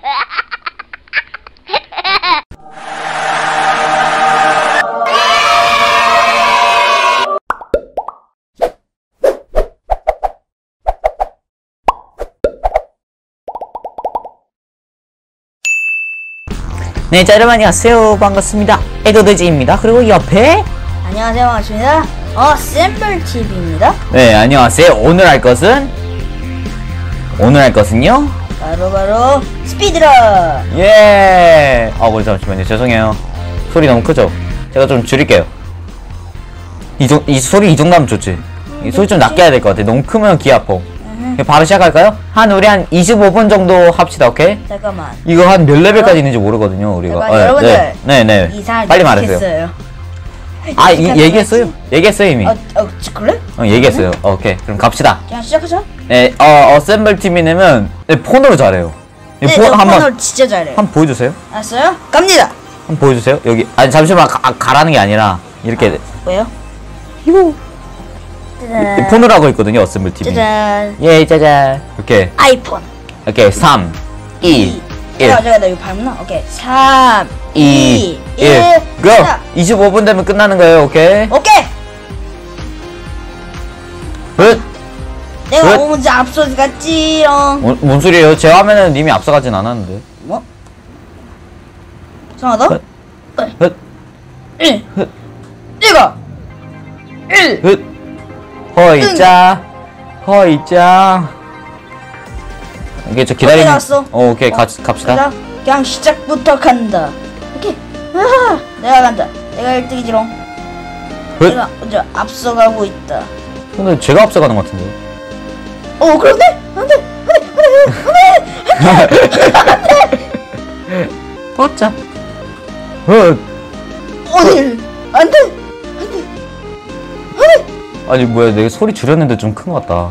네, 자, 여러분 안녕하세요. 반갑습니다. 에도돼지입니다. 그리고 옆에 안녕하세요. 반갑습니다. 샘플TV입니다. 네, 안녕하세요. 오늘 할 것은요? 바로 스피드런. 예. 아, 잠시만요. 죄송해요. 소리 너무 크죠? 제가 좀 줄일게요. 이 소리 이 정도 하면 좋지. 이 소리 좀 낮게 해야 될 것 같아. 너무 크면 귀 아파. 바로 시작할까요? 우리 한 25분 정도 합시다. 오케이? 잠깐만. 이거 한 몇 레벨까지 있는지 모르거든요, 우리가. 잠깐, 여러분들. 네. 빨리 말하세요. 얘기했어요. 얘기했어요, 이미. 그래? 얘기했어요. 오케이. 그럼 갑시다. 그냥 시작하자. 네, 어셈블 팀이면 폰으로 잘해요. 네, 저 폰으로 진짜 잘해요. 한번 보여주세요. 알았어요? 갑니다. 한번 보여주세요. 여기, 아니, 잠시만, 가라는 게 아니라, 이렇게. 왜요? 이거. 폰으로 하고 있거든요, 어셈블 팀이. 짜잔. 예, 짜잔. 오케이. 아이폰. 오케이, 3, 2, 1. 나 이거 밟나? 오케이. 3, 2, 1. 고! 25분 되면 끝나는 거예요, 오케이? 오케이! 굿! 내가 먼저 앞서갔지롱. 뭔 소리예요? 제 화면에는 님이 앞서가진 않았는데. 뭐? 이상하다? 굿! 1. 이거! 1. 굿! 허이짜! 허이짜! 오케이, 저 기다리는. 오케이, 갑시다. 가자. 그냥 시작부터 간다. 오케이. 내가 간다. 내가 1등이지롱. 내가 먼저 앞서가고 있다. 근데 제가 앞서가는 것 같은데요? 그런데? 안 돼! 뻗자. 어딜? 안 돼! 아니, 뭐야, 내가 소리 줄였는데 좀 큰 것 같다.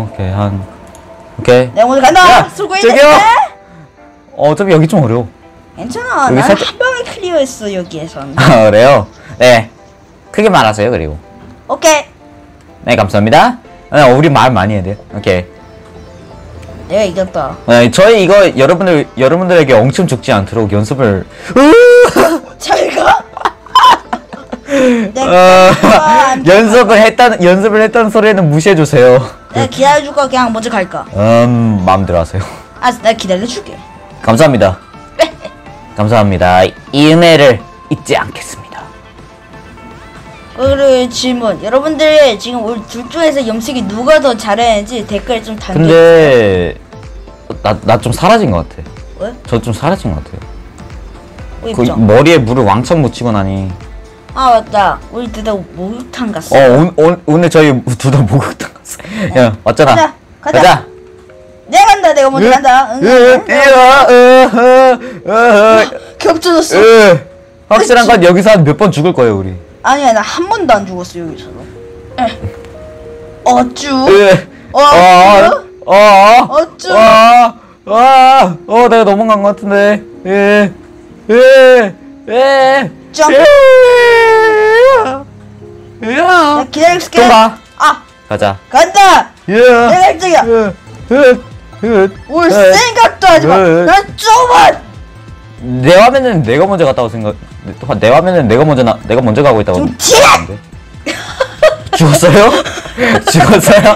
오케이. 내가 먼저 간다! 쏘고 있는데? 저기요! 어차피 여기 좀 어려워. 괜찮아. 난 한 방에 클리어했어, 여기에선. 그래요? 네. 크게 말하세요, 그리고. 오케이. 네, 감사합니다. 우리 말 많이 해야 돼요. 오케이. 내가 이겼다. 네, 저희 이거 여러분들에게 엄청 죽지 않도록 연습을. 잘 가? 연습을 했다는 소리는 무시해주세요. 내가 기다려줄까? 그냥 먼저 갈까? 마음대로 하세요. 내가 기다려줄게. 감사합니다. 감사합니다. 이 은혜를 잊지 않겠습니다. 그리고 질문. 여러분들 지금 우리 둘 중에서 염색이 누가 더 잘했는지 댓글에 좀 담겨주세요. 근데 나 좀 사라진 것 같아. 왜? 저 좀 사라진 것 같아요. 그 입장. 머리에 물을 왕창 묻히고 나니. 맞다. 우리 둘 다 목욕탕 갔어. 오늘 저희 둘 다 목욕탕 갔어. 야, 왔잖아. 가자. 내가 간다. 내가 먼저 간다. 겹쳐졌어. 확실한 건 여기서 한 몇 번 죽을 거예요, 우리. 아니야, 나 한 번도 안 죽었어, 여기서도. 어쭈? 어쭈? 내가 넘어간 것 같은데. 점프. 야, 기다릴게. 좀 가. 가자. 간다. 내가 1등이야. 올 생각도 하지 마. 난 좁아. 내 화면은 내가 먼저 갔다고 내 화면은 내가 먼저 가고 있다고. 좀 튀어. 죽었어요? 죽었어요?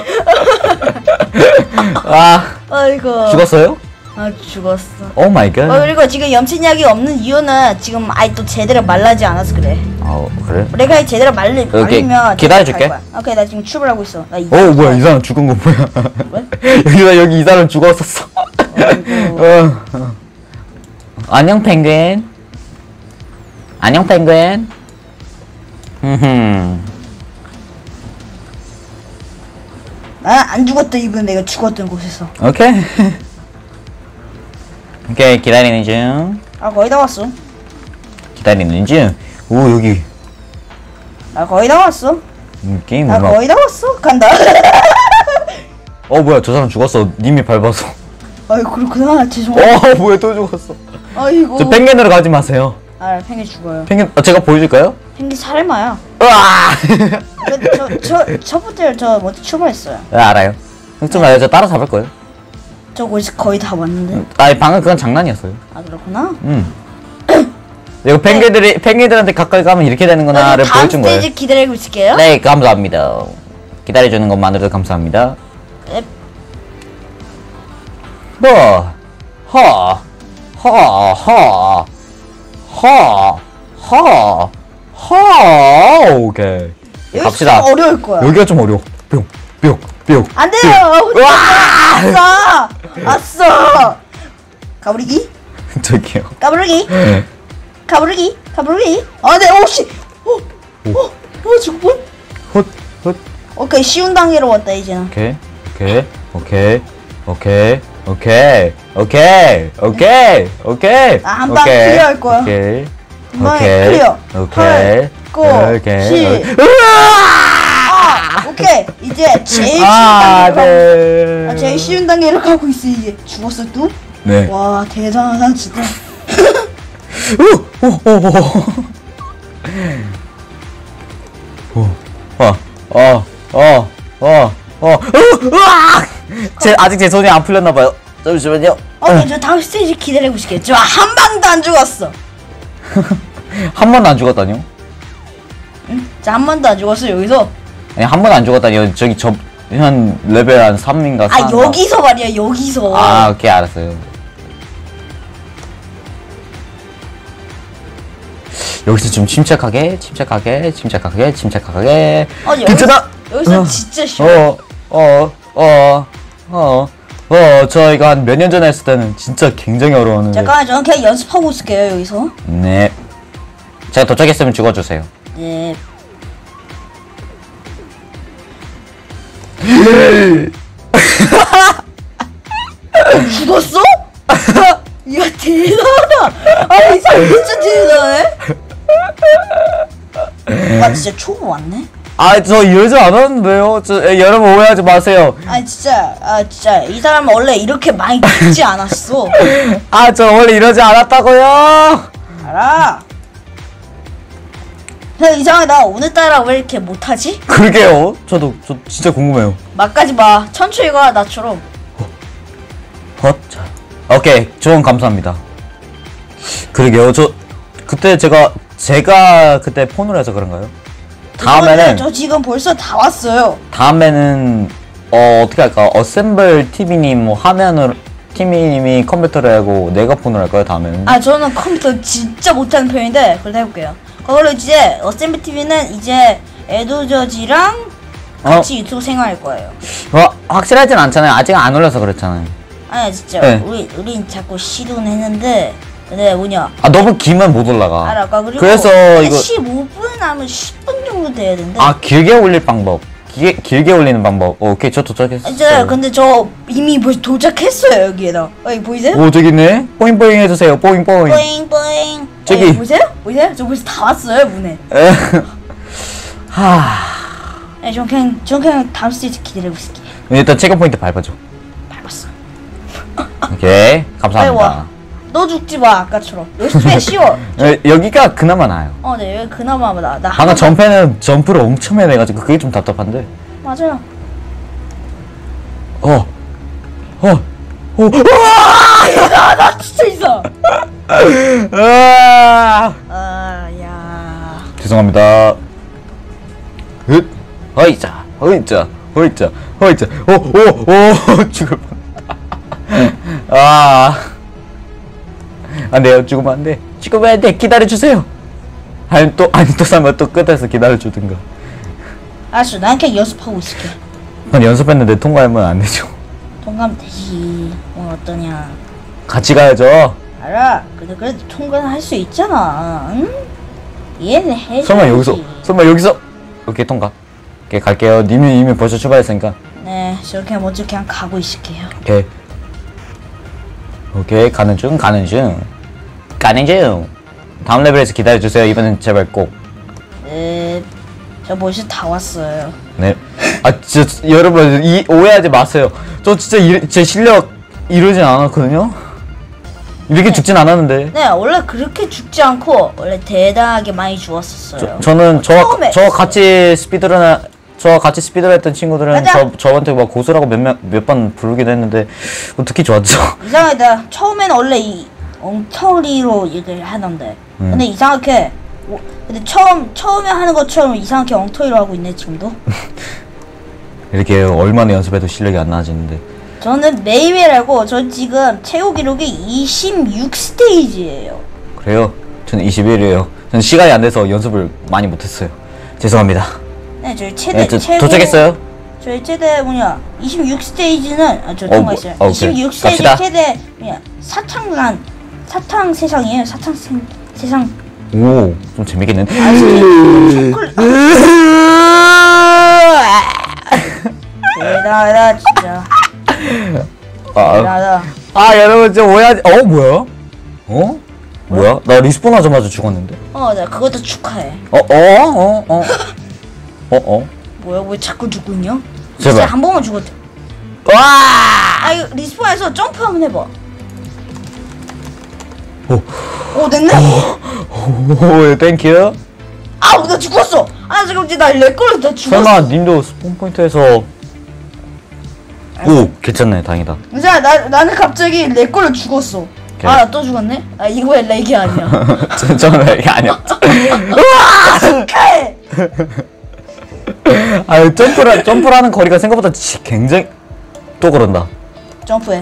아이고. 죽었어요? 죽었어. 오 마이 갓. 그리고 지금 염색약이 없는 이유는 지금 또 제대로 말라지 않아서 그래. 그래? 내가 제대로 말리면 기다려줄게. 오케이, 나 지금 출발하고 있어. 나 뭐야, 이 사람 죽은 거 뭐야? 여기 이 사람 죽었었어. 안녕 펭귄. 안녕 펭귄. 난 안 죽었다. 이번 내가 죽었던 곳에서. 오케이. 오케이, 기다리는 중. 거의 다 왔어. 기다리는 중. 오, 여기. 나 거의 다 왔어. 게임 나 거의 다 왔어. 간다. 뭐야, 저 사람 죽었어. 님이 밟아서. 그렇구나. 죄송합니다. 뭐야, 또 죽었어. 아이고. 저 펭귄으로 가지 마세요. 펭귄 죽어요. 펭귄, 제가 보여줄까요? 펭귄 살마야. 으아! 첫 번째 먼저 출발했어요. 알아요. 좀 저 따라 잡을 거예요. 저 거의 다 왔는데. 아니 방금 그건 장난이었어요. 아 그렇구나. 이거 펭귄들한테 가까이 가면 이렇게 되는구나를 다음 보여준 거예요. 스테이지 기다리고 있을게요. 네, 감사합니다. 기다려주는 것만으로도 감사합니다. 네. 뭐, 오케이. 여기 갑시다. 좀 어려울 거야. 여기가 좀 어려워. 뿅. 안 돼요. 아싸. 아싸. 가부르기. 저기요. 가부르기. 가부르기. 아, 네. 오씨. 죽을 뻔. 헛. 오케이, 쉬운 단계로 왔다 이제는. 오케이. 아, 한 방 클리어할 거야. 한 방에 클리어. 오케이. 오케이. 이제 제일 쉬운 아, 단계로 네. 제일 쉬운 단계로 가고 있어 이제. 죽었어 또? 네. 와, 대단하다 진짜. 아직 제 손이 안 풀렸나봐요. 잠시만요. 저 다음 스테이지 기다리고 있을게요. 저 한 방도 안 죽었어. 한 번도 안 죽었다니요? 응? 저 한 번도 안 죽었어 여기서. 아니, 한 번도 안 죽었다니요. 저기 한 레벨 한 3인가 4인가. 아, 여기서 말이야, 여기서. 아, 오케이, 알았어요. 여기서 좀 침착하게. 괜찮아! 여기서 진짜 쉬워. 저희가 한 몇 년 전에 했을 때는 진짜 굉장히 어려웠는데. 잠깐만, 저는 그냥 연습하고 있을게요, 여기서. 네. 제가 도착했으면 죽어주세요. 네. 죽었어? 이야, 대단하다. 아, 이 사람 진짜 대단해. 와, 진짜 초보 왔네. 아, 저 이러지 않았는데요. 여러분 오해하지 마세요. 진짜 이 사람은 원래 이렇게 많이 죽지 않았어. 아, 저 원래 이러지 않았다고요. 알아. 근데 이상하다. 오늘따라 왜 이렇게 못하지? 그러게요. 저 진짜 궁금해요. 막가지 마. 천천히 가, 나처럼. 자, 오케이. 조언 감사합니다. 그러게요. 그때 제가 그때 폰으로 해서 그런가요? 다음에는 저 지금 벌써 다 왔어요. 다음에는 어떻게 할까? 어셈블 TV님 뭐 화면으로 TV님이 컴퓨터로 하고 내가 폰으로 할까요? 다음에는? 아, 저는 컴퓨터 진짜 못하는 편인데 그래도 해볼게요. 그걸로 이제 어셈블 TV는 이제 에도저지랑 같이 유튜브 생활할 거예요. 확실하진 않잖아요. 아직 안 올려서 그렇잖아요. 아니 진짜 네. 우린 자꾸 시도는 했는데 근데 뭐냐. 아, 너무 길면 못 올라가. 알아. 그리고 그래서 이거 15분 하면 10분 정도 돼야 되는데. 아, 길게 올릴 방법. 길게 올리는 방법. 오케이, 저 도착했어요. 이제 근데 저 이미 벌써 도착했어요 여기에다. 여기 보이세요? 오, 저기 있네. 뽀잉뽀잉 해주세요. 뽀잉뽀잉. 뿌잉뿌잉. 저기. 보이세요? 저 벌써 다 왔어요 문에. 네, 전 그냥 다음 스테이지 기다리고 있을게요. 일단 체크 포인트 밟아줘. 밟았어. 오케이, 감사합니다. 와. 너 죽지 마 아까처럼. 여기 꽤 쉬워. 여기가 그나마 나아요. 네, 여기 그나마 나 방금 전패는 점프를 엄청 해내가지고 그게 좀 답답한데. 맞아요. 나 진짜 있어. 야. 죄송합니다. 허이자. 죽을 뻔. 안 돼요. 죽으면 안 돼. 죽으면 안 돼. 기다려주세요. 아니 또 사면 또 끝에서 기다려주든가. 알았어, 난 그냥 연습하고 있을게. 난 연습했는데 통과하면 안 되죠. 통과하면 되지. 오늘 어떠냐. 같이 가야죠. 알아. 근데 그래도 통과는 할 수 있잖아. 응? 이해는 해줘야지. 설마 여기서. 오케이, 통과. 오케이, 갈게요. 님이 이미 벌써 출발했으니까. 네, 저렇게 먼저 그냥 가고 있을게요. 오케이, 가는 중. 다음 레벨에서 기다려주세요. 이번엔 제발 꼭. 네, 저 벌써 다 왔어요. 네. 진짜 여러분 오해하지 마세요. 저 진짜 제 실력 이러진 않았거든요. 이렇게 죽진 않았는데. 네, 원래 그렇게 죽지 않고 원래 대단하게 많이 죽었었어요. 저는 처음에 저 같이 저와 같이 스피드를 했던 친구들은 가자. 저한테 막 고수라고 몇 번 부르기도 했는데 듣기 좋았죠. 이상하다. 처음에는 원래 이 엉터리로 얘기를 하던데. 근데 이상하게 근데 처음에 하는 것처럼 이상하게 엉터리로 하고 있네 지금도. 이렇게 얼마나 연습해도 실력이 안 나아지는데. 저는 매일매일하고 저 지금 최고 기록이 26스테이지예요. 그래요? 저는 21이에요. 저는 시간이 안 돼서 연습을 많이 못했어요. 죄송합니다. 네, 저희 최대 네, 최고 도착했어요? 저희 최대 26스테이지는 저 통과했어요. 오케이. 26스테이지 갑시다. 최대 사탕 세상이에요. 사탕 세상. 오, 좀 재밌겠는데? 초콜릿. 대단하다 진짜. 대단하다. 여러분 좀 오해하지. 뭐야? 뭐야? 나 리스폰 하자마자 죽었는데? 나 그것도 축하해. 뭐야 왜 자꾸 죽고 있냐? 제발. 진짜 한 번만 죽었대. 와! 이거 리스폰해서 점프 한번 해봐. 오, 됐네? 오, 땡큐. 나 죽었어. 지금 이제 나내 걸로 다 죽었어. 설마 님도 스폰 포인트에서 오, 괜찮네. 다행이다. 자, 나는 갑자기 내 걸로 죽었어. 나 또 죽었네? 이거 왜 렉이 아니야? 저는 이게 아니었죠. 축하해! 점프라는 거리가 생각보다 굉장히 또 그런다. 점프해.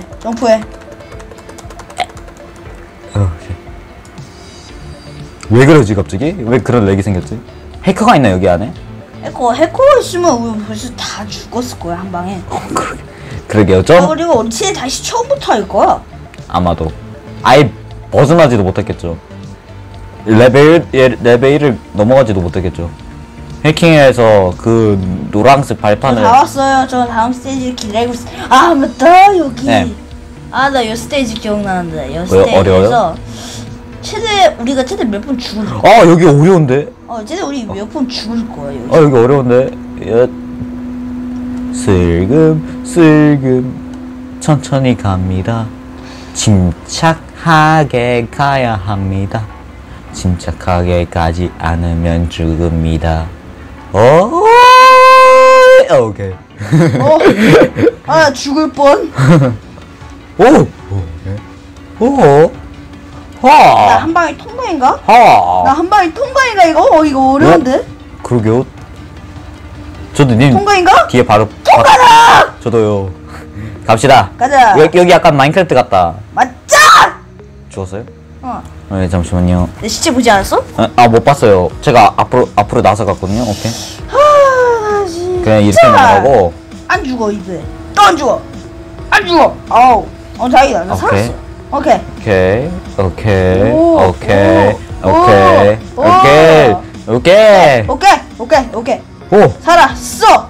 왜 그러지 갑자기? 왜 그런 렉이 생겼지? 해커가 있나 여기 안에? 해커가 있으면 우리 벌써 다 죽었을 거야, 한 방에. 그러게요. 그리고 우리 팀 다시 처음부터 할 거야. 아마도 아예 벗어나지도 못했겠죠. 레벨 1을 넘어가지도 못했겠죠. 해킹해서 그 노란색 발판을 다 왔어요. 저 다음 스테이지 기다리고 있어. 맞다 여기. 네. 나 이 스테이지 기억나는데. 이 왜요? 스테이지에서 어려워요? 우리가 최대 몇 번 죽을 거야. 여기 어려운데? 최대 우리 몇 번 죽을 거야 여기. 여기 어려운데? 슬금 천천히 갑니다. 침착하게 가야 합니다. 침착하게 가지 않으면 죽습니다. 오케이. 나 죽을 뻔. 나 한 방에 통과인가? 나 한 방에 통과인가 이거? 이거 어려운데? 그러게요. 저도 님 통과인가? 뒤에 바로 통과다! 저도요. 갑시다. 가자. 여기 약간 마인크래프트 같다. 맞자! 죽었어요? 어. 네, 잠시만요. 내 시체 보지 않았어? 못 봤어요. 제가 앞으로 나서 갔거든요. 오케이. 나 진짜. 그냥 이렇게 나가고. 안 죽어 이제. 또 안 죽어. 안 죽어. 다행이다. 나 살았어. 오케이. 오케이. 오, 살았어.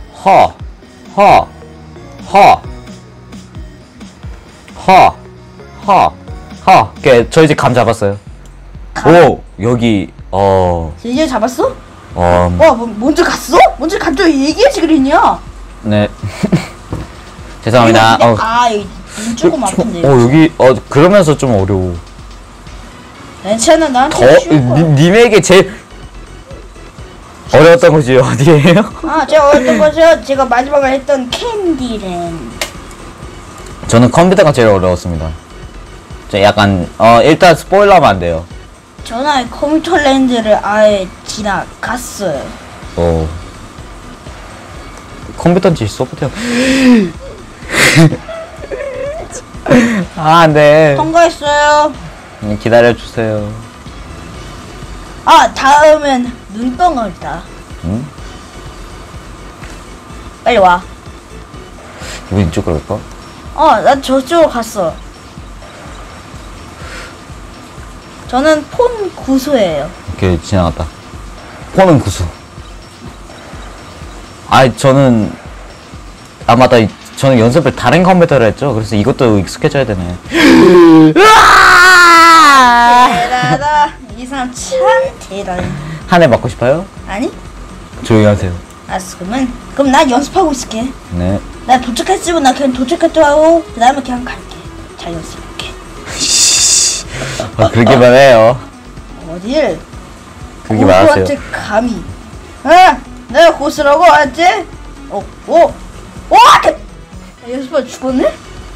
오케이. 저 이제 감 잡았어요. 여기 이제 잡았어? 어, 먼저 갔어? 먼저 갔죠. 얘기하지 그랬냐? 네. 죄송합니다. 여기 눈 조금 아픈데. 여기, 그러면서 좀 어려워. 괜찮아, 나한테 쉬울 거야. 님에게 제일 어려웠던 곳이 어디예요? 제가 어렸던 것은 제가 마지막에 했던 캔디랜드. 저는 컴퓨터가 제일 어려웠습니다. 저 약간, 일단 스포일러하면 안 돼요. 저는 컴퓨터 랜드를 아예 지나갔어요. 컴퓨터인지 소프트웨어. 안 돼. 통과했어요. 기다려주세요. 다음은 눈덩어리다. 응? 빨리 와. 기분이 쭉 그럴까? 나 저쪽으로 갔어. 저는 폰 구수예요. 오케이, 지나갔다. 폰은 구수. 저는, 맞다. 저는 연습을 다른 컴퓨터로 했죠. 그래서 이것도 익숙해져야 되네. 대단하다. 이 사람 참 대단해. 한 해 맞고 싶어요? 아니? 조용히 하세요. 알았어. 그럼 난 연습하고 있을게. 네. 나 도착했으면 나 그냥 도착했다 하고 그 다음에 그냥 갈게. 잘 연습할게. 그러기만 해요. 어딜? 그러기만 하세요. 누구한테 감히? 내가 고수라고 알았지? 연습할 죽었네?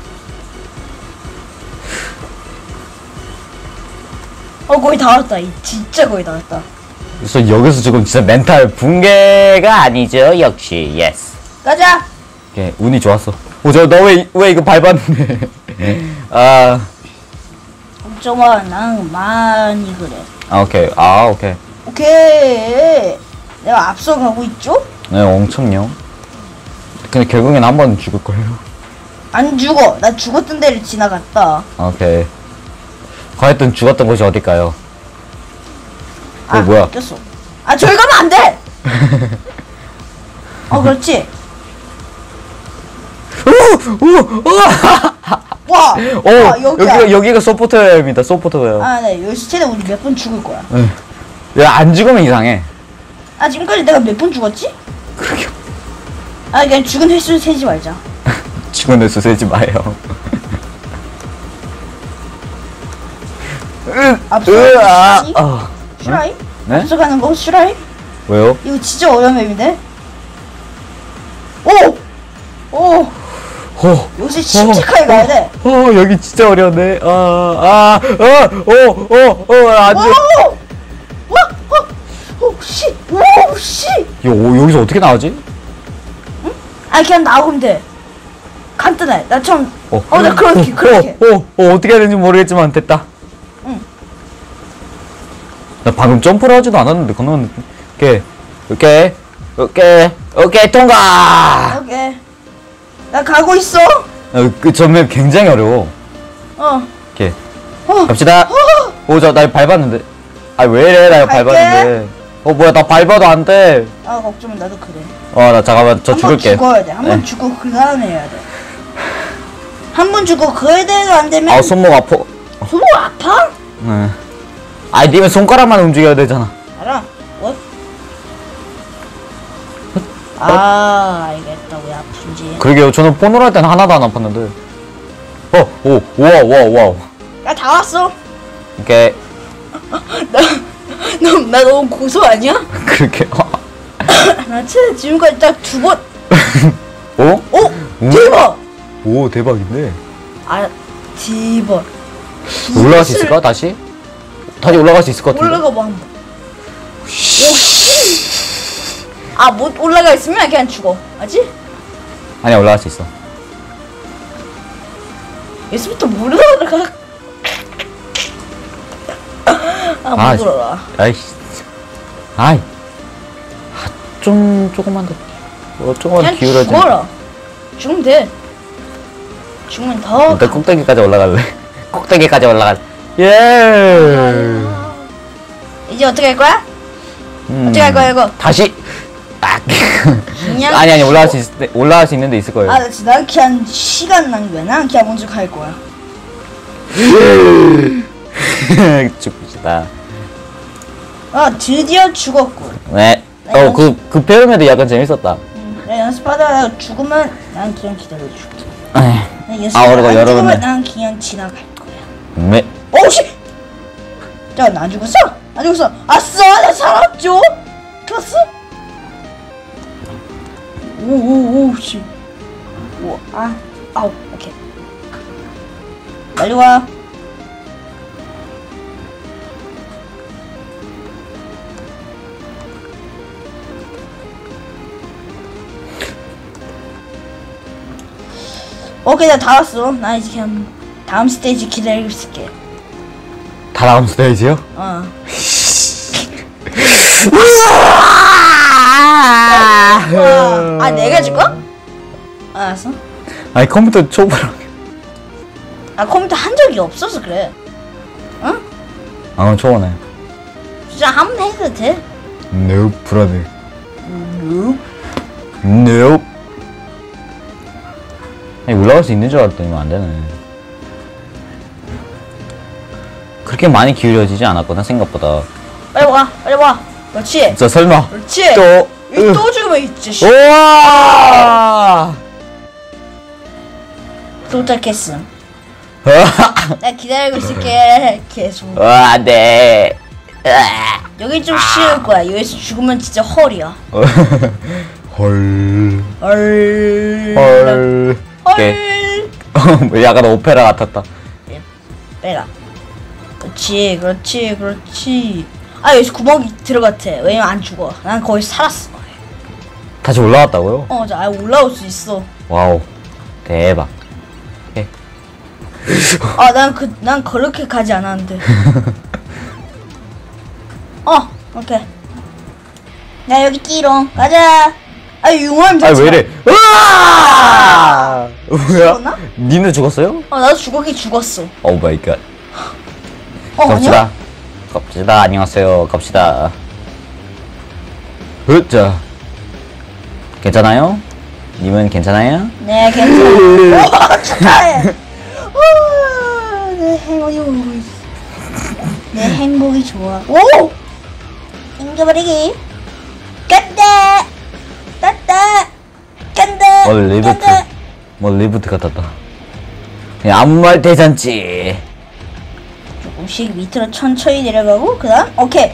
거의 다 왔다. 진짜 거의 다 왔다. 그래서 여기서 지금 진짜 멘탈 붕괴가 아니죠, 역시. 예스. 가자. 오케이, 운이 좋았어. 너 왜 이거 밟았는데? 아. 걱정마, 난 많이 그래. 오케이. 오케이. 오케이. 내가 앞서가고 있죠? 네, 엄청요. 근데 결국엔 한 번 죽을 거예요. 안 죽어. 나 죽었던 데를 지나갔다. 오케이. 과연 죽었던 곳이 어딜까요? 뭐야? 꼈어. 저기 가면 안 돼! 그렇지. 와! 여기가 서포터입니다, 서포터예요. 네. 여기서 최대 우리 몇 번 죽을 거야. 야, 안 죽으면 이상해. 지금까지 내가 몇 번 죽었지? 그러게. 그냥 죽은 횟수 세지 말자. 죽은 횟수 세지 마요. 슈라이? 네? 앞서가는 거 슈라이? 왜요? 이거 진짜 어려운 맵인데? 여기서 침착하게 가야 돼. 여기 진짜 어려운데. 안 돼. 씨. 여기서 어떻게 나오지? 그냥 나오면 돼. 간단해. 나 처음. 나 그렇게. 어떻게 해야 되는지 모르겠지만 됐다. 응. 나 방금 점프를 하지도 않았는데 그놈은 오케이 통과. 오케이. 나 가고 있어. 그 전맵 굉장히 어려워. 오케이. 갑시다. 나 밟았는데. 왜 이래? 나 밟았는데. 뭐야, 나 밟아도 안 돼. 걱정은 나도 그래. 나 잠깐만, 저 죽을게. 한 번 죽어야 돼. 한 번 죽고 그 다음에 해야 돼. 한 번 죽고 그대로 안 되면. 손목 아파. 손목 아파? 네. 니면 손가락만 움직여야 되잖아. 알아. 알겠다. 왜 아픈지. 그러게요. 저는 폰으로 할 때는 하나도 안 아팠는데. 와우. 다 왔어. 오케이. 나 너무 고소 아니야? 그렇게. 나 지금까지 딱 2번. 대박! 대박인데. 대박. 올라갈 수 있을까? 다시 올라갈 수 있을 것 같은데. 올라가 봐 한번. 못 올라가 있으면 그냥 죽어. 알지? 아니야, 올라갈 수 있어. 여기서부터 못 올라가. 못 올라가. 조금만 그냥 기울어지. 죽어라. 죽으면 돼. 죽으면 더. 일단 꼭대기까지 올라갈래. 꼭대기까지 올라갈. 예. 이제 어떻게 할 거야? 어떻게 할 거야 이거? 다시. 그냥 아니 올라갈 수 있는 데 있을 거예요. 난 그냥 시간 낭비야. 난 그냥 먼저 갈 거야. 죽읍시다. 드디어 죽었고. 네. 그 페르메도 약간 재밌었다. 연습하다가 죽으면 난 그냥 기다려줄게. 그리고 여러분. 난 그냥 지나갈 거야. 네. 씨! 나 안 죽었어? 안 죽었어. 아싸! 나 살았죠? 갔어? 씨. 오케이. 빨리 와. 오케이, 나 다 왔어. 나 이제 그냥 다음 스테이지 기다리고 있을게. 다음 스테이지요? 내가 죽어? 알았어. 컴퓨터 초보라. 컴퓨터 한 적이 없어서 그래. 응? 초보네. 진짜 한 번 해도 돼? Nope, brother. Nope. 올라갈 수 있는 줄 알았더니 안 되네. 그렇게 많이 기울여지지 않았거든, 생각보다. 빨리 와. 그렇지. 설마. 그렇지. 또 죽으면 있지. 우와! 도착했음. 나 기다리고 있을게. 계속. 안 돼. 여기 좀 쉬울 거야. 여기서 죽으면 진짜 헐이야. 헐. 헐. 오케이. 약간 오페라 같았다. 빼라. 그렇지, 그렇지, 그렇지. 아, 여기서 구멍이 들어갔대. 왜냐면 안 죽어. 난 거기 살았어. 다시 올라왔다고요? 자, 올라올 수 있어. 와우. 대박. 오케이. 난 그렇게 가지 않았는데. 오케이. 나 여기 끼롱. 가자. 융화임 아, 왜 이래? 으아! 죽었나? 뭐야? 니는 죽었어요? 나도 죽었어. 오 마이 갓. 아니야? 갑시다. 갑시다. 안녕하세요. 갑시다. 으짜. 괜찮아요? 님은 괜찮아요? 네, 괜찮아. 와, 축하해. 내 행복이 좋아. 오! 땡겨버리기. 간다. 땄다. 간다. 리부트. 리부트 같았다. 그냥 아무 말 대잔치. 조금씩 밑으로 천천히 내려가고 그다음 오케이.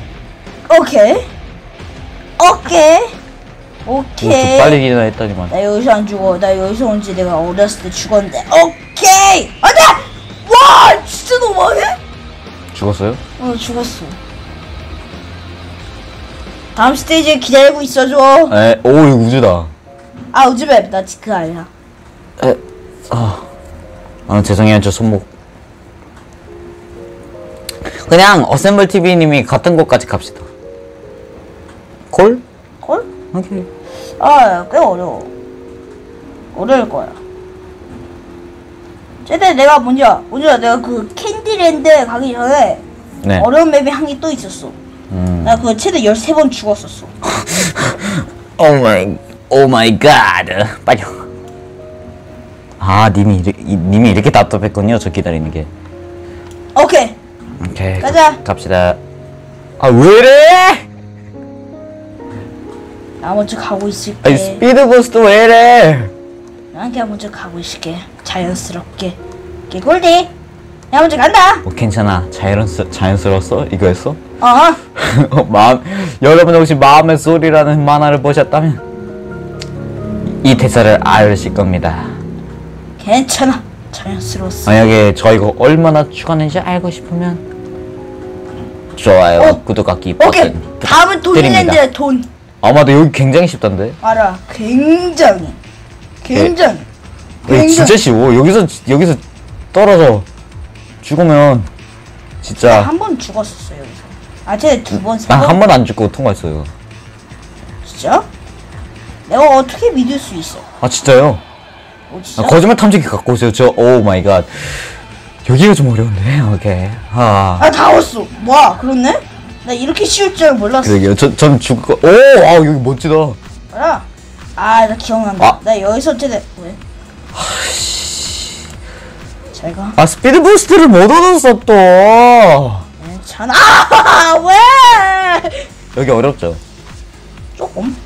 좀 빨리 일어나 했더니만. 나 여기서 안 죽어. 나 여기서 온지 내가 어렸을 때 죽었는데. 오케이. 안돼. 와, 진짜 너무하네. 죽었어요? 죽었어. 다음 스테이지 기다리고 있어줘. 오 이거 우주다. 우즈맵 나 그거 알아. 죄송해요. 저 손목. 그냥 어셈블 TV님이 같은 곳까지 갑시다. 콜? 콜? 오케이. 꽤 어려워. 어려울 거야. 쟤네 내가 내가 그 캔디랜드 가기 전에 네. 어려운 맵이 한 개 또 있었어. 나 그거 최대 13번 죽었었어. 오 마이 갓. 빨리. 님이 이렇게 답답했군요. 저 기다리는 게. 오케이. 가자. 갑시다. 왜 이래? 나 먼저 가고 있을게. 스피드 부스트 왜 이래? 난 그냥 먼저 가고 있을게. 자연스럽게. 개꿀디. 나 먼저 간다. 괜찮아. 자연스러웠어? 이거였어? 어. 여러분 혹시 마음의 소리라는 만화를 보셨다면 이 대사를 아실 겁니다. 괜찮아. 자연스러웠어. 만약에 저희가 얼마나 죽었는지 알고 싶으면 좋아요, 구독하기 오케이. 버튼 다음은 부탁드립니다. 돈이랜드야, 돈. 아마도 여기 굉장히 쉽던데. 알아. 굉장히. 진짜 쉬워. 여기서 떨어져 죽으면 진짜. 한 번 죽었었어 여기서. 쟤 두 번, 세 난 번. 한 번도 안 죽고 통과했어요. 진짜? 내가 어떻게 믿을 수 있어? 진짜요? 진짜? 거짓말 탐지기 갖고 오세요. 오 마이 갓. 여기가 좀 어려운데. 오케이. 다 왔어. 와, 그렇네? 나 이렇게 쉬울 줄 몰랐어. 그러게요. 전 죽고. 여기 멋지다. 알아. 나 기억난다. 나 여기서 어쨌든 왜? 잘 가. 스피드 부스트를 못 얻었어 또. 괜찮아. 왜? 여기 어렵죠? 조금.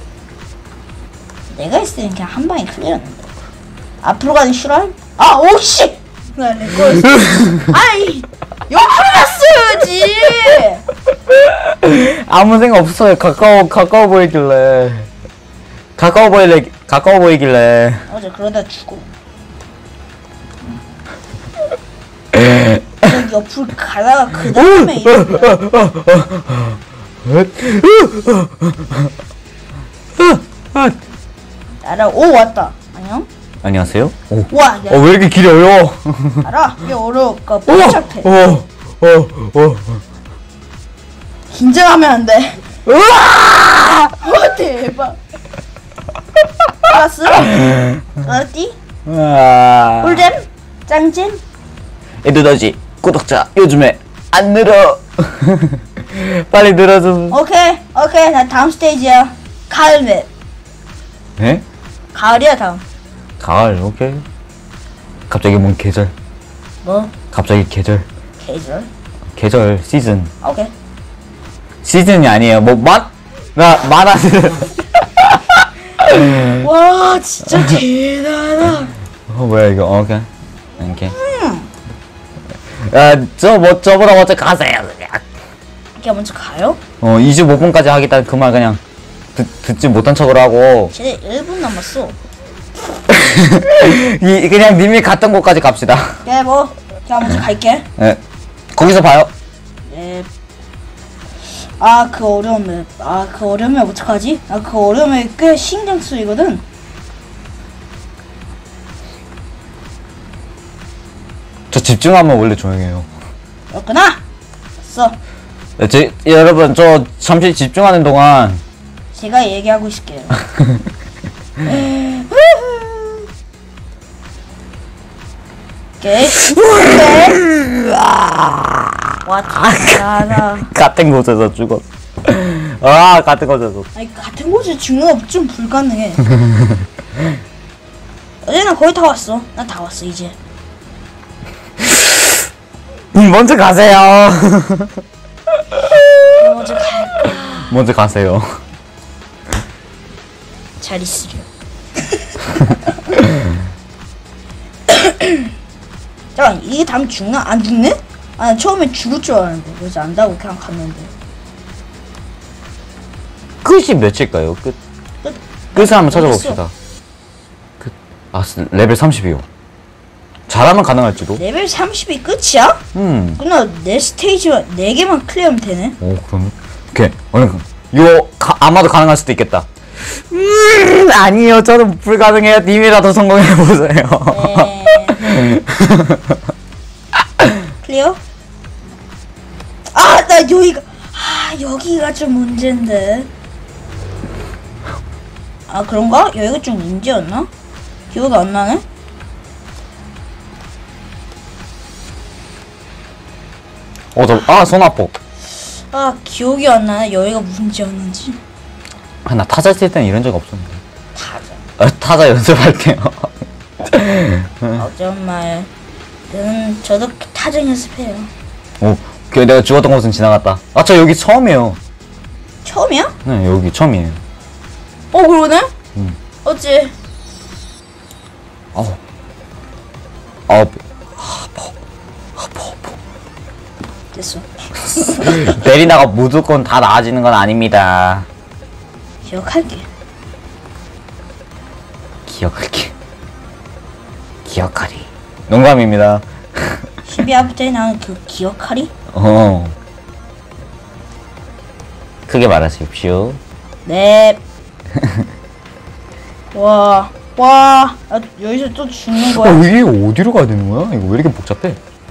내가 했을 때는 그냥 한 방에 클리어했는데. 앞으로 가는 슈랄? 오씨! 나 렉걸렸어. 옆으로 갔어야지! 아무 생각 없어요. 가까워 보이길래. 어제 그러다 죽어. 저기 옆으로 가다가 그 다음에 이런 거야. 알아. 왔다. 안녕? 안녕하세요. 와, 야. 왜 이렇게 길이 어려워? 알아. 이게 어려울까? 복잡해. 긴장하면 안 돼. 대박. 알았어? 알았디? 꿀잼? 짱잼? 에드더지 구독자 요즘에 안 늘어. 빨리 늘어좀. 오케이. 나 다음 스테이지야. 가을 맵. 네? 가을이야, 다음. 가을. 오케이. 갑자기 뭔 계절? 뭐? 갑자기 계절 시즌. 오케이. 시즌이 아니에요. 만화는. 와, 진짜 대단하다. 뭐야 이거? 오케이. 저보다 먼저 가세요. 그냥 먼저 가요? 25분까지 하겠다는 그 말 그냥 듣지 못한 척을 하고 쟤네 1분 남았어. 그냥 님이 갔던 곳까지 갑시다. 그래 뭐 그냥 먼저 갈게. 네. 거기서 봐요. 네. 아 그 어려운 맵. 아 그 어려운 맵 어떡하지? 아 그 어려운 맵 꽤 신경 쓰이거든. 저 집중하면 원래 조용해요. 그렇구나. 됐어. 여러분 저 잠시 집중하는 동안 제가 얘기하고 있을게요. 오케이. 와, 나. 같은 곳에서 죽었. 아 같은 곳에서. 아니 같은 곳에 죽는 거 좀 불가능해. 나 거의 다 왔어. 나 다 왔어 이제. 먼저 가세요. 먼저 갈까? 먼저 가세요. 잘 있으려. 잠깐 이게 다음 죽나? 안 죽네? 아 처음에 죽을 줄 알았는데 그래서 안다고 그냥 갔는데. 끝이 몇일까요? 끝을 한번 찾아봅시다. 레벨 30이요. 잘하면 가능할지도. 레벨 30이 끝이야? 그나 내 스테이지만 4개만 클리어하면 되네. 오 그러네. 오케이 얼른 이거 아마도 가능할 수도 있겠다. 아니요 저는 불가능해요. 님이라도 성공해보세요. 네. 클리어? 아 나 여기가 좀 문제인데. 아 그런가? 여기가 좀 문제였나? 기억이 안 나네? 손 아파. 아 기억이 안 나네. 여기가 문제였는지. 나 타자 칠 때는 이런 적 없었는데. 타자. 타자 연습할 때요. 정말. 저도 타자 연습해요. 내가 죽었던 곳은 지나갔다. 저 여기 처음이에요. 처음이야? 네 여기 처음이에요. 그러네? 어찌? 됐어. 내리다가 무조건 다 나아지는 건 아닙니다. 기억할게. 기억하리. 농담입니다. 12화부터의 나는 그 기억하리? 크게 말하십시오. 네. 와, 여기서 또 죽는 거야? 이게 어디로 가야 되는 거야? 이거 왜 이렇게 복잡해?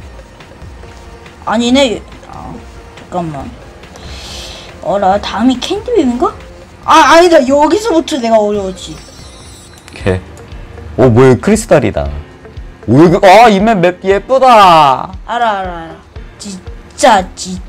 아니네. 잠깐만. 나 다음이 캔디맵인가? 아니다. 여기서부터 내가 어려웠지. 오케이. 뭐야, 크리스탈이다. 이 맵 예쁘다. 알아. 진짜.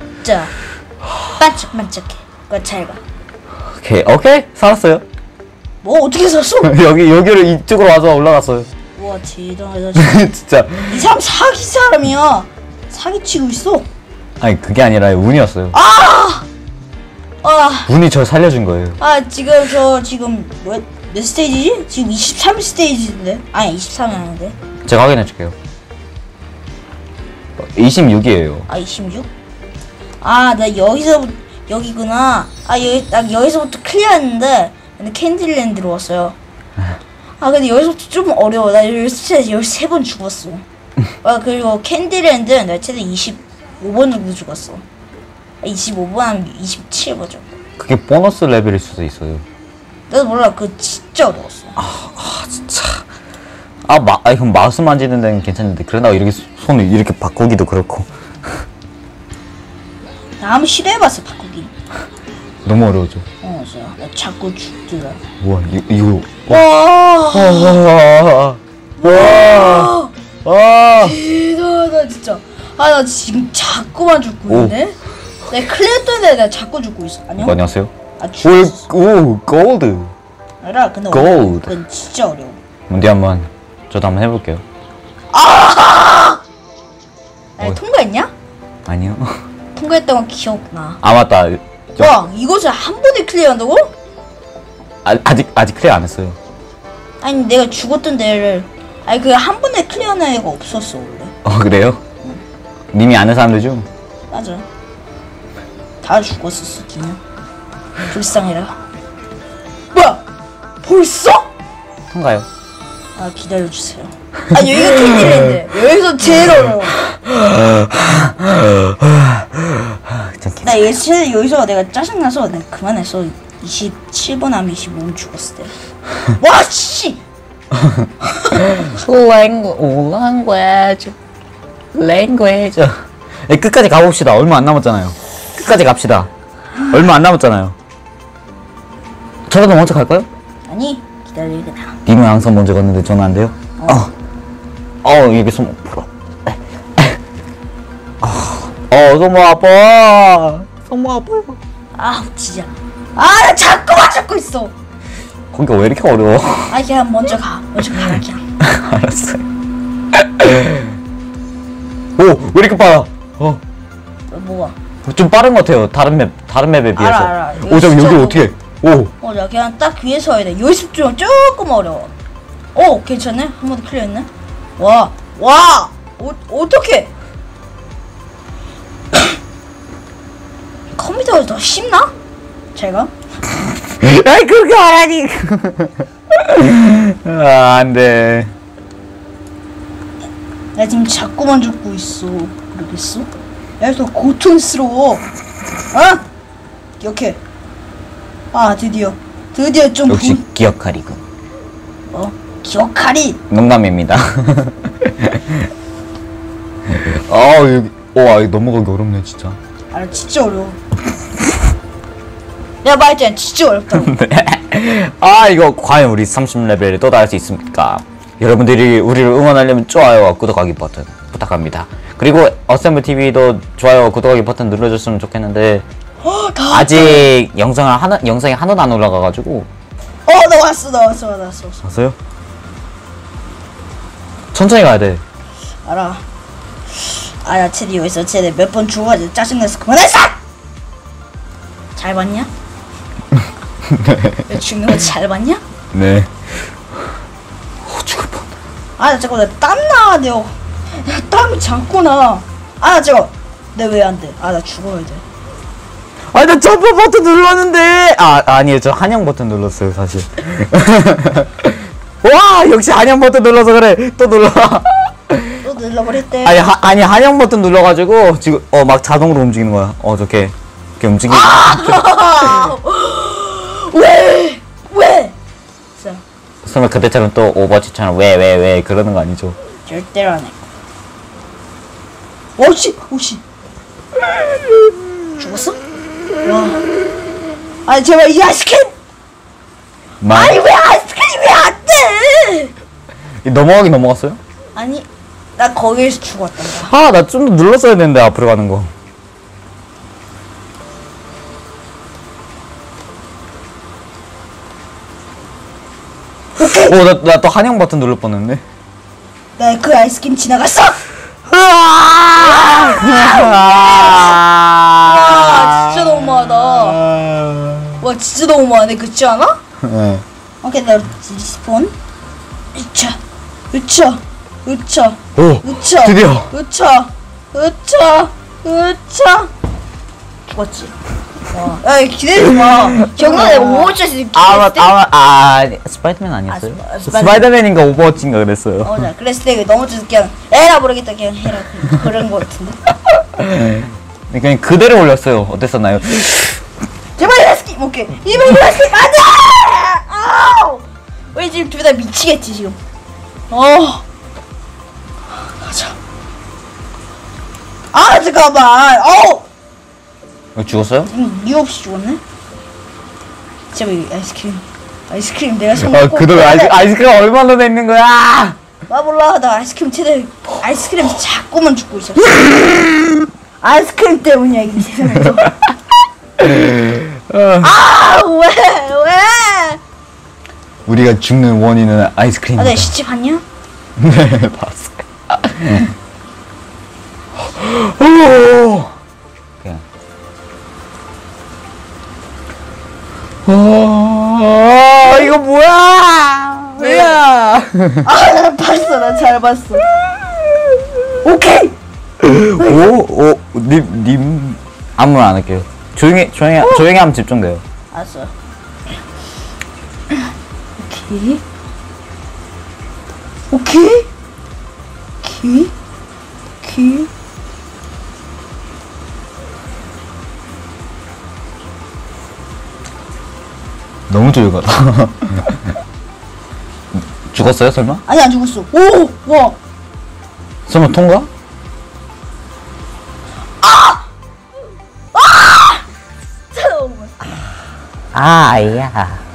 반짝반짝해. 그거 잘 봐. 오케이. 살았어요. 뭐, 어떻게 샀어? 여기를 이쪽으로 와서 올라갔어요. 우와, 대단하다. 진짜. 이 사람 사기 사람이야. 사기치고 있어. 아니, 그게 아니라 운이었어요. 운이 절 살려준 거예요. 지금 몇 스테이지지? 지금 23 스테이지인데? 아니 23이 아닌데. 제가 확인해 줄게요. 26이에요. 26? 나 여기구나. 나 여기서부터 클리어했는데 근데 캔디랜드로 왔어요. 근데 여기서부터 좀 어려워. 나 여기서 13번 죽었어. 그리고 캔디랜드 나 최대 25번 정도 죽었어. 25번 하면 27번 정도. 그게 보너스 레벨일 수도 있어요. 나도 몰라. 그거 진짜 어려웠어. 진짜. 그럼 마우스 만지는 데는 괜찮은데 그러다가 이렇게 손을 이렇게 바꾸기도 그렇고. 나 한번 시도해봤어 바꾸기. 너무 어려워져. 나 자꾸 죽더라. 우와 이거. 와 대단하다 진짜. 나 지금 자꾸만 죽고 있네. 내가 클리어 했는데 내가 자꾸 죽고 있어. 안녕하세요. 죽었어. 골드. 알아. 근데 골드. 그건 진짜 어려워. 어디 저도 한번 해볼게요. 통과했냐? 아니요. 통과했던 건 기억나. 맞다. 와 이것을 한 번에 클리어한다고? 아직 클리어 안 했어요. 아니 내가 죽었던 데를 그 한 번에 클리어하는 애가 없었어 원래. 그래요? 님이 아는 사람들 중? 맞아. 다 죽었었어 그냥. 불쌍해라. 뭐야? 벌써? 한가요? 아 기다려주세요. 아 여기가 캔디랜드. 여기서 제일 어려워. 나 예전에 여기서 내가 짜증나서 내가 그만했어. 27번 하면 25분 죽었을 때. 와 씨! language. 네, 끝까지 가봅시다. 얼마 안 남았잖아요. 끝까지 갑시다. 얼마 안 남았잖아요. 저라도 먼저 갈까요? 아니 기다리겠다. 님은 항상 먼저 갔는데 저는 안 돼요? 이게 손 풀어. 손목 아파. 손목 아파요. 아 진짜. 아 자꾸만 잡고 있어. 거기가 왜 이렇게 어려워? 아 그냥 먼저 가. 먼저 가라 그냥. 알았어요. 오, 왜 이렇게 빨라? 뭐가? 좀 빠른 것 같아요. 다른 맵에 비해서. 알아. 오, 잠깐 여기 어떻게? 오. 나 그냥 딱 위에 서야 돼. 여기서 좀 조금 어려워. 오, 괜찮네. 한 번 더 클리어했네. 와. 어떡해? 컴퓨터가 더 쉽나? 제가? 아이, 그렇게 말하니. 안 돼. 나 지금 자꾸만 죽고 있어. 모르겠어? 야, 더 고통스러워. 기억해. 드디어 좀 역시 기억하리군. 기억하리. 농담입니다. 여기. 이거 넘어가기 어렵네, 진짜. 진짜 어려워. 내가 말했잖아, 진짜 어렵다고. 이거 과연 우리 30레벨에 또 달할 수 있습니까? 여러분들이 우리를 응원하려면 좋아요와 구독하기 버튼 부탁합니다. 그리고 어셈블TV도 좋아요와 구독하기 버튼 눌러줬으면 좋겠는데 아직 영상이 하나도 안 올라가가지고. 나 왔어. 왔어요? 천천히 가야 돼. 알아. 나 체리 여기서 쟤네 몇 번 죽어가지고 짜증내서 그만했어! 잘 봤냐? 내 죽는 거 잘 봤냐? 네. 죽을 뻔. 나 저거 나 땀 나. 내가 땀이 자꾸 나. 나 저거 내 왜 안 돼? 나 죽어야 돼. 나 점프 버튼 눌렀는데. 아니에요. 저 한영 버튼 눌렀어요, 사실. 와, 역시 한영 버튼 눌러서 그래. 또 눌러. 또 눌러버렸대. 아니 한영 버튼 눌러가지고 지금 막 자동으로 움직이는 거야. 저렇게 움직이는. 왜? 설마 그때처럼 또 오버워치처럼 왜 그러는 거 아니죠? 절대로 안 해. 오씨. 죽었어? 와. 제발 이 아이스크림. 왜 아이스크림이 안 돼? 넘어갔어요? 아니, 나 거기에서 죽었단다. 나 좀 더 눌렀어야 되는데 앞으로 가는 거. 나 또 한영 버튼 누를 뻔했네. 나 그 아이스크림 지나갔어. 진짜 너무하다. 진짜 너무하네. 그렇지 않아? 네. 오케이, 나 리스폰. 으차. 오, 드디어. 으차. 죽었지. 야, 기다려봐. 경남에 오버워치에서 스파이더맨 아니었어요? 스파이더맨. 스파이더맨인가 오버워치인가 그랬어요. 자, 그랬을 때 넘어져서 그냥 에라 모르겠다 그냥 해라. 그런 거 같은데. 그냥 그대로 올렸어요. 어땠었나요? 제발 이라스키 오케이. 이발 이라스키 안돼. 우리 지금 둘 다 미치겠지 지금. 가자. 잠깐만. 죽었어요? 이유 없이 죽었네? 제발 아이스크림 내가 손 그동안 아이스크림 얼마나 냈는 거야? 몰라. 나 아이스크림 자꾸만 죽고 있었어. 아이스크림 때문이야 이게 세상에서. 왜? 우리가 죽는 원인은 아이스크림이다. 내 시체 봤냐? 네, 봤어요. 그냥. 이거 뭐야? 나 봤어. 나 잘 봤어. 오케이. 님 아무나 안 할게요. 조용히 하면 집중돼요. 알았어. 오케이. 오케이. 오케이. 오케이. 너무 조용하다. 죽었어요 설마? 아니 안 죽었어. 오! 와! 설마 통과? 아야.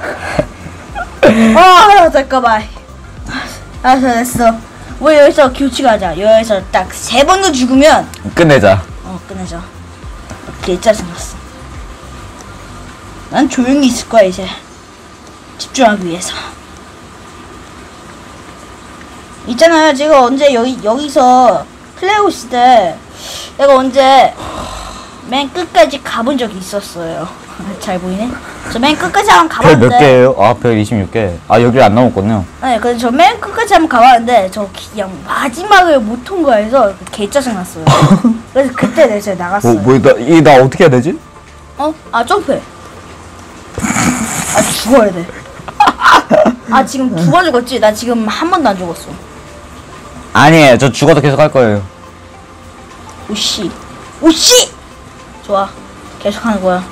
잠깐만. 알았어, 됐어. 우리 여기서 규칙하자. 여기서 딱 3번도 죽으면 끝내자. 끝내자. 개 짜증났어. 난 조용히 있을 거야 이제. 집중하기 위해서. 있잖아요, 제가 언제 여기서 플레이하고 있을 때 내가 언제 맨 끝까지 가본 적이 있었어요. 잘 보이네? 저 맨 끝까지 한번 별 가봤는데. 몇 개예요? 아, 별 26개. 아, 여기를 안 넘었거든요. 네, 그래서 저 맨 끝까지 한번 가봤는데 저 그냥 마지막을 못 통과해서 개 짜증났어요. 그래서 그때 내가 나갔어요. 나 어떻게 해야 되지? 점프해. 죽어야 돼. 지금 2번 죽었지? 나 지금 한 번도 안 죽었어. 아니에요. 저 죽어도 계속 할 거예요. 오씨. 좋아. 계속 하는 거야.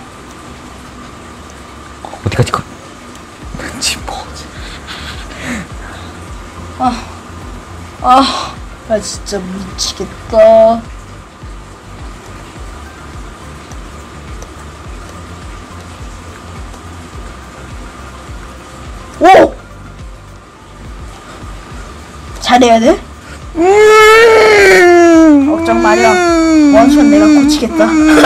어디까지 가? 지금 나 진짜 미치겠다. 오! 잘해야 돼? 걱정 마렴. 원천 내가 고치겠다.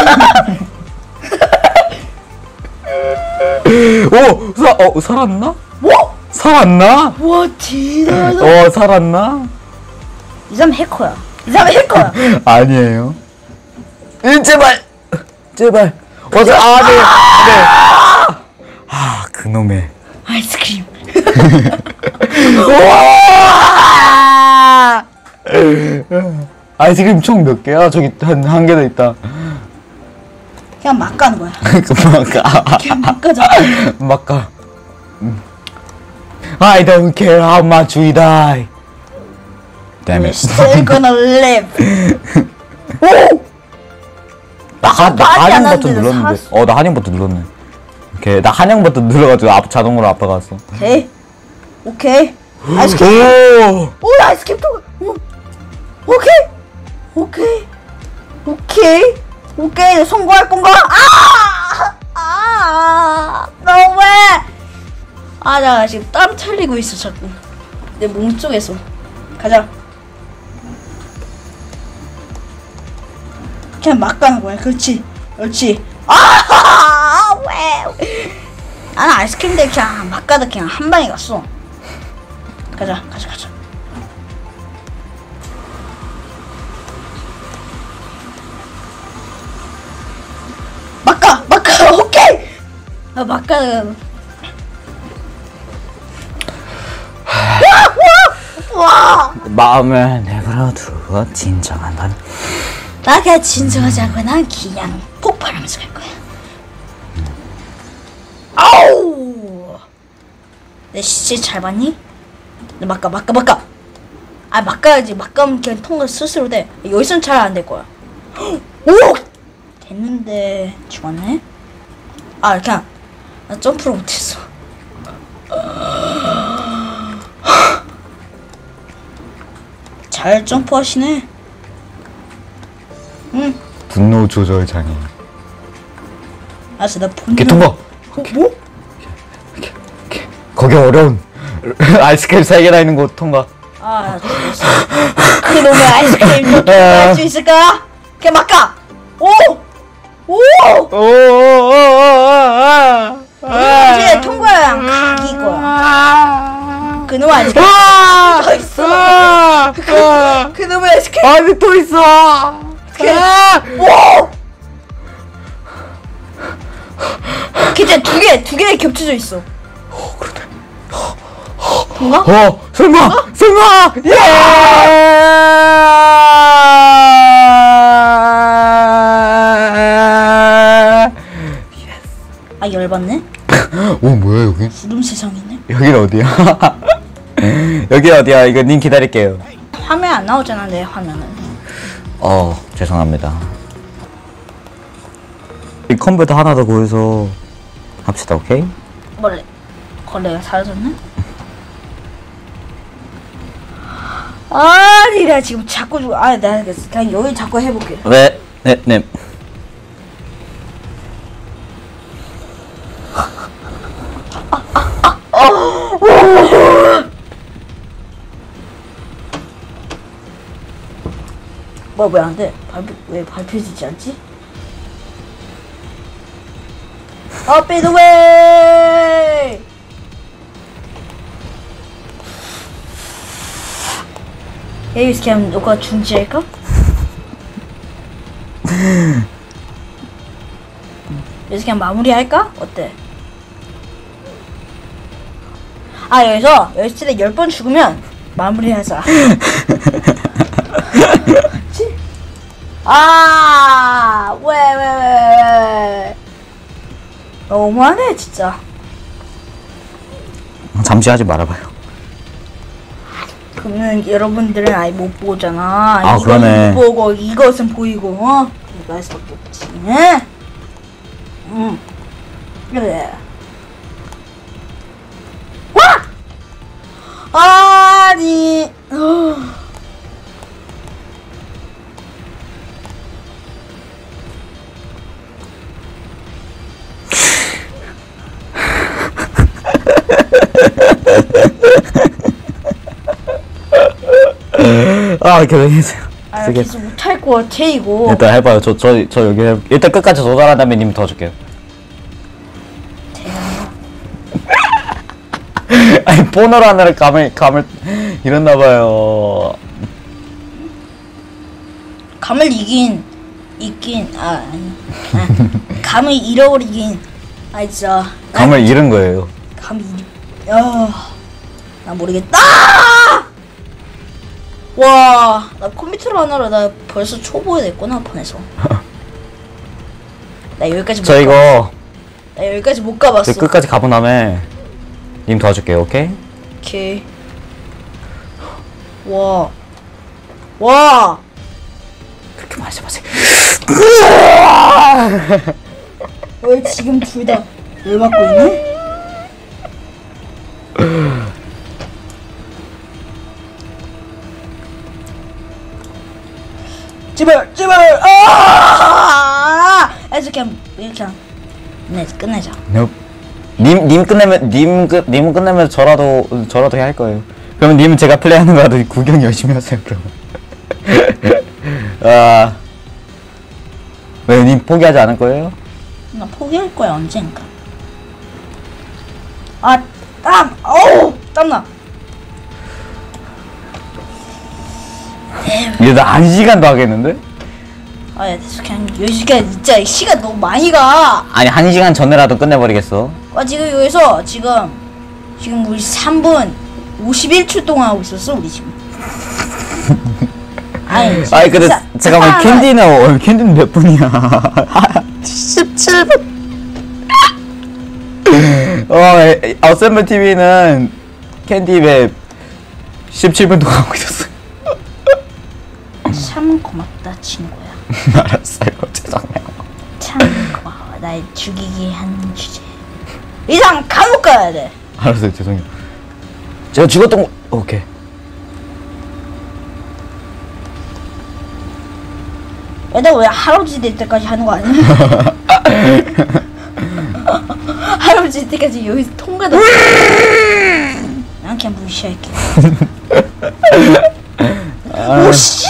살았나? 뭐? 살았나? 와, 대단하다. 살았나? 이 사람 해커야. 아니에요. 제발. 네. 그놈의. 아이스크림. 아이스크림 총 몇 개야? 저기 한 개 더 있다. 그냥 막 가는 거야. 그냥 막 가자. 막 가. I don't care how much we die. Damn We're it. still gonna live. 오! 나 말이 안 한영 버튼 하는데도 눌렀는데. 살았어. 나 한영 버튼 눌렀네. 오케이. 나 한영 버튼 눌러가지고 자동으로 아빠가 왔어. 오케이. 아이스크림. 오! 아이스크림 또. 오케이. 성공할 건가? 너무해. 나 지금 땀 틀리고 있어 자꾸. 내 몸 쪽에서. 가자. 그냥 막 가는 거야. 그렇지. 왜? 나는 아이스크림 대 그냥 막 가다 그냥 한 방에 갔어. 가자. 막 가. 오케이. 막 가. 와! 마음을 내버려두고 진정한 건 나가 진정하지 않고 난 그냥 폭발하면서 갈 거야. 아우! 내 시체 잘 봤니? 막 가. 막 가야지. 막 가면 그냥 통과 스스로 돼. 여기선 잘 안 될 거야. 오! 됐는데 죽었네? 그냥 나 점프를 못했어. 잘 점프하시네. 응. 분노 조절 장애. 알았어, 나 분노. 통과. 뭐? 거기 어려운 아이스크림 3개나 있는 곳 통과. 됐어. 그놈의 아이스크림 할 수 있을까? 그냥 막 가. 오! 이제 통과야. 각이 거야. 그놈의 아이스크림 더 있어. 그놈의 아이스크림. 아니 또 있어. 오! 진짜 두 개 겹쳐져 있어. 그러네. 통과? 설마. 예! 아 열받네. 오 뭐야 여기? 구름 세상이네. 여기는 어디야? 여기 어디야? 이거 님 기다릴게요. 화면 안 나오잖아 내 화면은. 죄송합니다. 이 컴퓨터 하나 더 구해서 합시다, 오케이? 걸레가 사라졌네? 아니, 나 지금 자꾸 나 그냥 여기 자꾸 해볼게. 네. 왜 안 돼? 왜 발표되지 않지? Up in the way! 여기서 그냥 녹화 중지할까? 여기서 그냥 마무리할까? 어때? 아 여기서 10번 죽으면 마무리하자. 아, 왜. 너무하네, 진짜. 잠시 하지 말아봐요. 그러면 여러분들은 아예 못 보잖아. 아, 그러네. 못 보고, 이것은 보이고, 이거 할 수밖에 없지. 그래. 와! 아니. 계속해주세요. 계속 못할 것 같아, 이거. 일단 해봐요. 저 여기 일단 끝까지 도달한 다음에 님 더 줄게요. 아니, 폰으로 하느라 감을 잃었나봐요. 감을 감을 잃어버리긴. 진짜. 감을 잃은 거예요. 나 모르겠다. 와, 나 컴퓨터로 하느라 나 벌써 초보에 됐구나, 폰에서. 나 여기까지 못 가봤어. 저 끝까지 가본 다음에 님 도와줄게요, 오케이? 오케이. 와. 그렇게 말하지 마세요. 왜 지금 둘 다 열받고 있네? 제발! 해서 그냥 끝내자. Nope. 님 끝내면 저라도 해야 할 거예요. 그러면 님은 제가 플레이하는 거라도 구경 열심히 하세요, 그러면. 왜 님 포기하지 않을 거예요? 나 포기할 거야 언젠가. 땀나. 이러다 1시간도 하겠는데? 야, 그냥 여기까지 진짜 시간 너무 많이 가. 아니 1시간 전에라도 끝내버리겠어. 지금 여기서 지금 우리 3분 51초 동안 하고 있었어 우리 지금. 아니 근데 잠깐만 캔디는 몇 분이야? 17분. 어셈블 TV는 캔디 왜 17분 동안 하고 있었어. 참 고맙다 친구야. 알았어요. 죄송해요. 참 고마워. 날 죽이게 한 주제. 이상 감옥 가야 돼. 알았어요. 죄송해요. 제가 죽었던 거. 오케이. 왜 할아버지 될 때까지 하는 거 아니야? 할아버지 될 때까지 여기서 통과도. 난 그냥 무시할게. 오씨.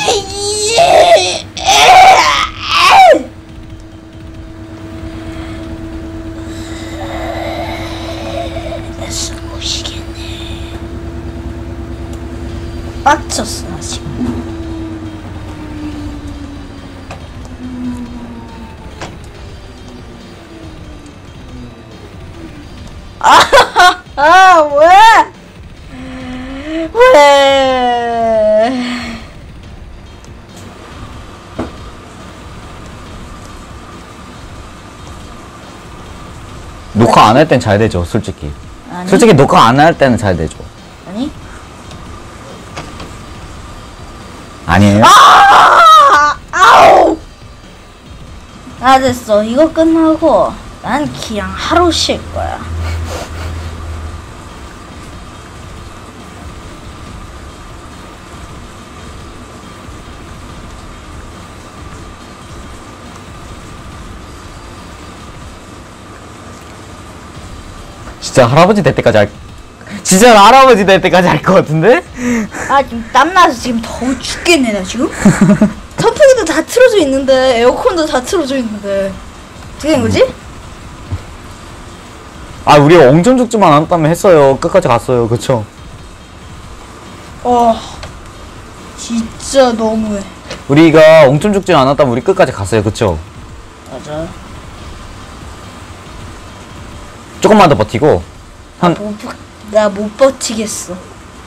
나 숨 못 쉬겠네. 빡쳤어 나 지금. 왜? 녹화 안 할 땐 잘 되죠, 솔직히. 아니. 솔직히 녹화 안 할 때는 잘 되죠. 아니. 아니에요? 아우! 아, 됐어. 이거 끝나고 난 그냥 하루 쉴 거야. 진짜 할아버지 될 때까지 진짜 할아버지 될 때까지 할 것 같은데? 아, 지금 땀나서 지금 더워 죽겠네, 나 지금. 선풍기도 다 틀어져 있는데, 에어컨도 다 틀어져 있는데. 어떻게 된 거지? 아, 우리 엉점 죽지만 않았다면 했어요. 끝까지 갔어요. 그쵸? 진짜 너무해. 우리가 엉점 죽지 않았다면 우리 끝까지 갔어요. 그쵸? 맞아. 조금만 더 버티고 나 못 버티겠어.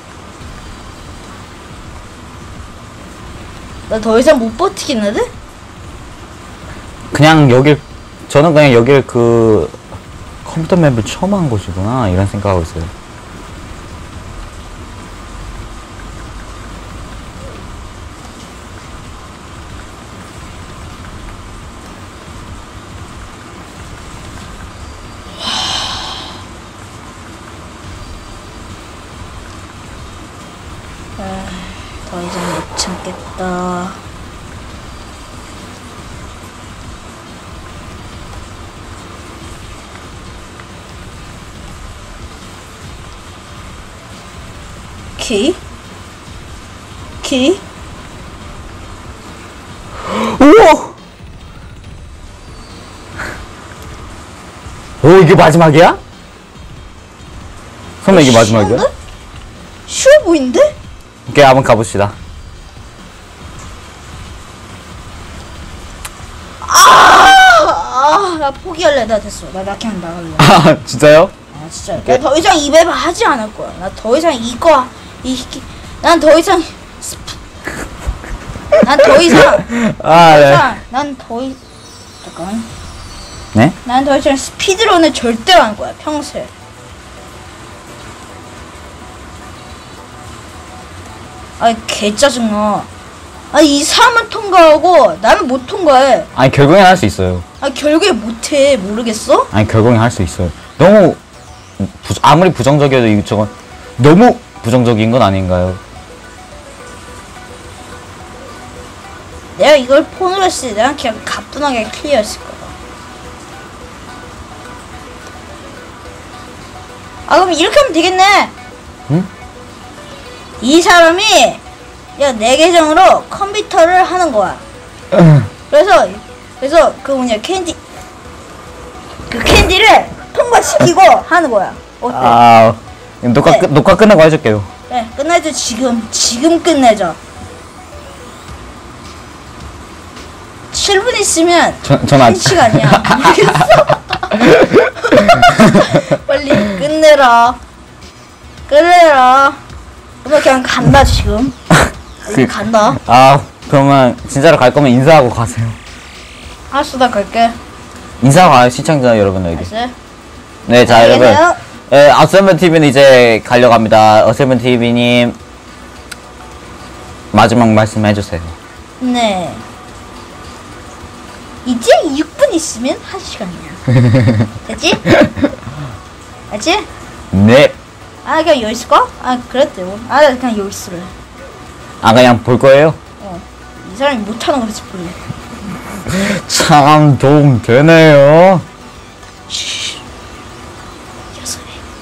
나 더 이상 못 버티겠는데? 그냥 저는 그냥 여길 그 컴퓨터 맵을 처음 한 곳이구나 이런 생각하고 있어요. 더 이상 못 참겠다. 키? 우와! 오, 이게 마지막이야? 설마 이게 마지막이야? 쉬운데? 쉬워 보이는데? 오케이, 한번 가봅시다. 나 포기할래. 나 됐어. 나 그냥 나갈래. 아, 진짜요? 아, 진짜. 나 더 이상 이 맵 하지 않을 거야. 나 더 이상 난 더 이상 난 더 이상 아, 네. 잠깐. 네? 난 더 이상 스피드런을 절대로 안 할 거야. 평소에. 아이, 개 짜증나. 이 사람은 통과하고 나는 못 통과해. 아니, 결국엔 할 수 있어요. 결국에 못해. 모르겠어? 아니, 결국엔 할 수 있어요. 너무 아무리 부정적이어도 저건 너무 부정적인 건 아닌가요? 내가 이걸 폰으로 했을 때 내가 그냥 가뿐하게 클리어했을 거야. 그럼 이렇게 하면 되겠네. 응? 이 사람이 내 계정으로 컴퓨터를 하는 거야. 그래서 그 캔디를 통과시키고 하는 거야. 어때? 아, 녹화 네. 녹화 끝나고 해줄게요. 네, 끝내줘. 지금 끝내줘. 7분 있으면 전 안. 1시간이야. 모르겠어. 빨리 끝내라. 그러면 그냥 간다 지금. 간다. 아, 그러면 진짜로 갈 거면 인사하고 가세요. 알았어, 나 갈게. 인사하고 가요, 시청자 여러분들에게. 알았어. 네, 자, 여러분. 계세요? 어셈블 TV는 이제 가려고 합니다. 어셈블 TV님 마지막 말씀 해주세요. 네. 이제 6분 있으면 1시간이야. 됐지? 알지? 네. 그냥 여기 있을까? 그랬대. 나 그냥 여기 있을래. 그냥 볼 거예요? 이 사람이 못하는 거지, 볼래. 참 도움 되네요. 여서해.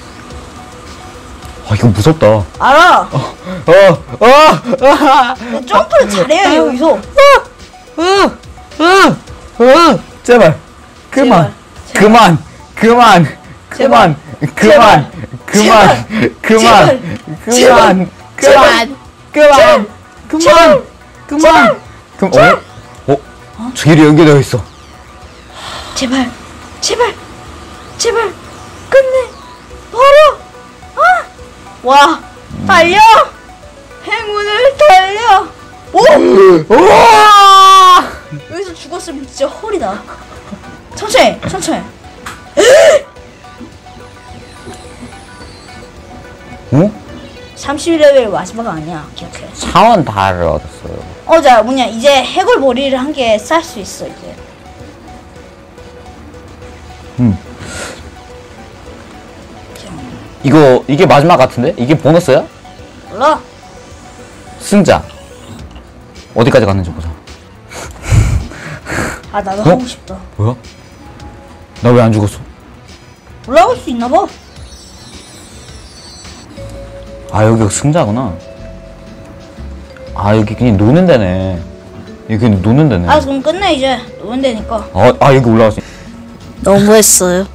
이거 무섭다. 알아. 점프를 잘해야 여기서. 제발. 그만. 제발. 길이 연결되어 있어. 제발 끝내. 바로. 와, 달려. 행운을 달려. 우와! 여기서 죽었으면 진짜 헐이다. 천천히. 어? 30레벨 마지막 아니야. 기억해. 차원 달을 얻었어요. 자 뭐냐 이제 해골 머리를 한 개 쌀 수 있어 이제. 이게 마지막 같은데? 이게 보너스야? 몰라. 승자. 어디까지 갔는지 보자. 아 나도 어? 하고 싶다. 뭐야? 나 왜 안 죽었어? 올라갈 수 있나 봐. 아, 여기가 승자구나. 아, 여기 그냥 노는 데네. 여기 그냥 노는 데네. 아 그럼 끝내 이제. 노는 데니까. 여기 올라왔어. 너무했어요.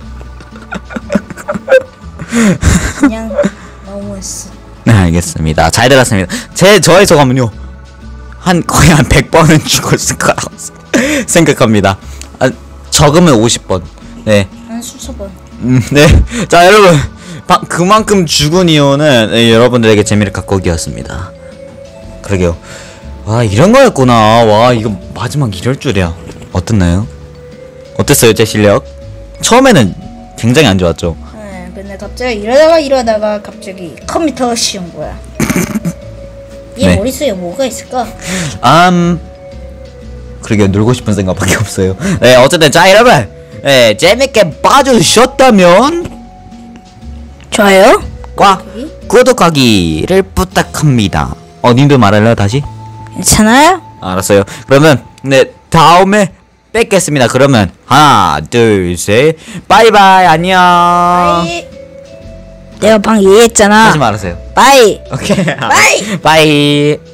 그냥 너무했어. 네, 알겠습니다. 잘 들었습니다. 저의 소감은요. 거의 한 100번은 죽었을 거라고 생각합니다. 적으면 50번. 네. 한 수천 번. 네. 자, 여러분. 그만큼 죽은 이유는 여러분들에게 재미를 갖고 오기였습니다. 그러게요. 와, 이런 거였구나. 와, 이거 마지막 이럴 줄이야. 어땠나요? 어땠어요, 제 실력? 처음에는 굉장히 안 좋았죠. 네, 근데 갑자기 이러다가 갑자기 컴퓨터가 씌운 거야. 얘 네. 머릿속에 뭐가 있을까? 그러게요. 놀고 싶은 생각밖에 없어요. 네, 어쨌든 자, 여러분. 네, 재밌게 봐주셨다면 좋아요? 꽉 구독하기를 부탁합니다. 님도 말할래요 다시? 괜찮아요? 알았어요. 그러면 네 다음에 뵙겠습니다. 그러면 하나 둘 셋 바이바이 안녕. 빠이. 내가 방금 얘기했잖아. 하지 말으세요. 빠이. 오케이. 빠이. 바이.